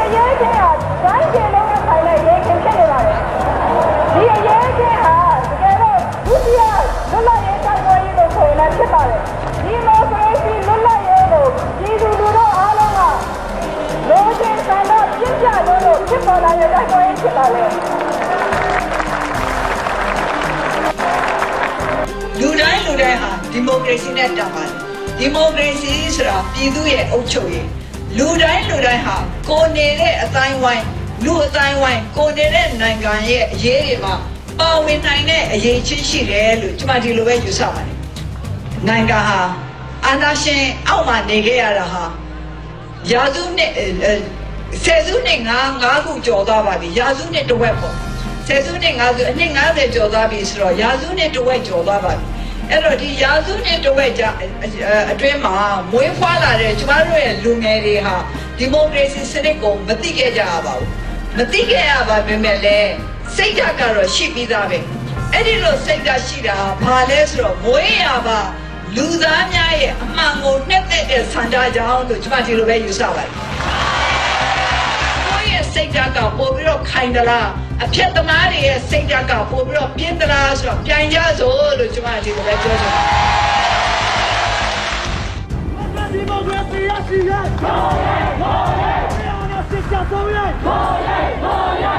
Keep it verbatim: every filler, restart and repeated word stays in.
ရေးချင်းဟာတိုင်းပြည်လုံးနဲ့ဆိုင်တဲ့ရေးချင်းဖြစ်နေပါတယ်ဒီအရေးချင်းဟာတကယ်တော့ဒုတိယလွတ်လပ်ရေးတိုက်ပွဲကြီးလို့ဆိုရင်လည်းဖြစ်ပါတယ်ဒီမိုကရေစီလွတ်လပ်ရေးကိုပြည်သူလူထုအားလုံးကလိုချင်ဆန္ဒပြည့်ပြည့်လို့လို့ဖြစ်ပေါ်လာတဲ့တိုက်ပွဲကြီးဖြစ်ပါလေလူတိုင်းလူတိုင်းဟာဒီမိုကရေစီနဲ့တောင်းပါတယ်ဒီမိုကရေစီဆိုတာပြည်သူရဲ့အုပ်ချုပ်ရေးလူတိုင်းလူတိုင်းဟာကိုနေတဲ့အတိုင်းဝိုင်းလူအတိုင်းဝိုင်းကိုနေတဲ့နိုင်ငံရဲ့အရေးတွေမှာပါဝင်နိုင်တဲ့အရေးချင်းရှိတယ်လို့ကျွန်မဒီလိုပဲယူဆပါတယ်နိုင်ငံဟာအာဏာရှင်အောက်မှာနေခဲ့ရတာဟာရာစုနှစ်ဆယ်စုနှစ်ငါးငါးခုကျော်သွားပါပြီရာစုနှစ်တစ်ဝက်ပေါ့ဆယ်စုနှစ်ငါးစုအနှစ်ငါးဆယ်ကျော်သွားပြီဆိုတော့ရာစုနှစ်တစ်ဝက်ကျော်သွားပါပြီအဲ့တော့ဒီရာစုနှစ်တစ်ဝက်ကြာအတွင်းမှာမွေးဖွားလာတဲ့ကျမတို့ရဲ့လူငယ်တွေဟာဒီမိုကရေစီစနစ်ကိုမသိခဲ့ကြရပါဘူးမသိခဲ့ရပါပေမဲ့လည်းစိတ်ဓာတ်ကတော့ရှိပြီးသားပဲအဲ့ဒီလိုစိတ်ဓာတ်ရှိတာဘာလဲဆိုတော့မွေးရပါလူသားများရဲ့အမှန်ကိုနှက်သက်တဲ့ဆန္ဒကြောင့်လို့ကျမဒီလိုပဲယူဆပါတယ်ကိုယ့်ရဲ့စိတ်ဓာတ်ကပို့ပြီးတော့ခိုင်သလားအဖြစ်သမားတွေရဲ့စိတ်ဓာတ်ကပို့ပြီးတော့ပြင်းသလားဆိုတော့ပြိုင်ကြစို့လို့ကျမဒီလိုပဲပြောချင်ပါတယ်ဒီမိုကရေစီရရှိရဲ့ဘောရဲဘောရဲဘယ်အောင်စစ်ကြဆုံးရဲ့ဘောရဲဘောရဲ